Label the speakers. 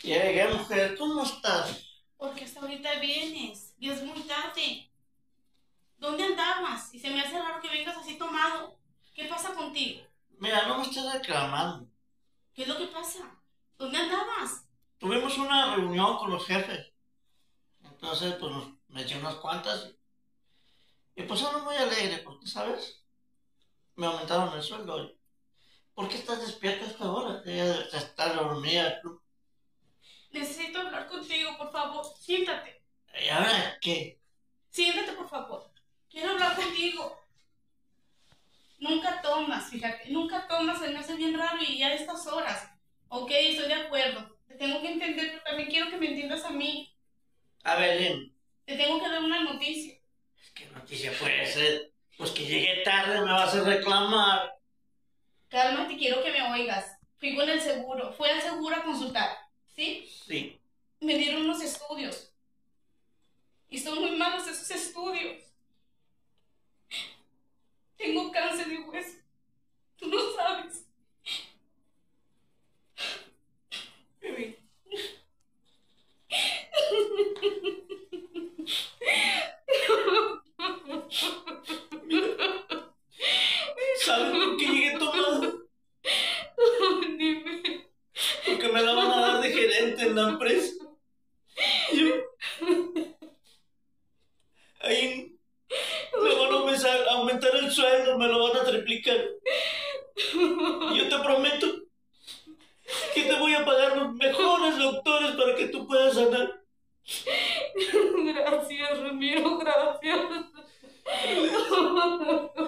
Speaker 1: Llegué, mujer, ¿cómo estás?
Speaker 2: Porque hasta ahorita vienes. Ya es muy tarde. ¿Dónde andabas? Y se me hace raro que vengas así tomado. ¿Qué pasa contigo?
Speaker 1: Mira, no me estés reclamando.
Speaker 2: ¿Qué es lo que pasa? ¿Dónde andabas?
Speaker 1: Tuvimos una reunión con los jefes. Entonces, pues me eché unas cuantas. Y pues ando muy alegre porque, ¿sabes? Me aumentaron el sueldo. ¿Por qué estás despierta a esta hora? Ella está dormida. Tú.
Speaker 2: Necesito hablar contigo, por favor. Siéntate.
Speaker 1: ¿Y ahora qué?
Speaker 2: Siéntate, por favor. Quiero hablar contigo. Nunca tomas, fíjate. Nunca tomas, se me hace bien raro y ya a estas horas. Ok, estoy de acuerdo. Te tengo que entender, pero también quiero que me entiendas a mí.
Speaker 1: A ver, dime.
Speaker 2: Te tengo que dar una noticia.
Speaker 1: ¿Qué noticia puede ser? Pues que llegué tarde, me vas a reclamar.
Speaker 2: Cálmate, quiero que me oigas. Fui con el seguro. Fui al seguro a consultar. ¿Sí?
Speaker 1: Sí.
Speaker 2: Me dieron unos estudios. Y son muy malos esos estudios. Tengo cáncer de hueso. Tú no sabes.
Speaker 1: Bebé. ¿Sabes por qué llegué tomado?
Speaker 2: Dime.
Speaker 1: Porque me la van a dar de gerente en la empresa. Yo, ahí me van a aumentar el sueldo, me lo van a triplicar. Y yo te prometo que te voy a pagar los mejores doctores para que tú puedas sanar.
Speaker 2: Gracias, Ramiro, gracias.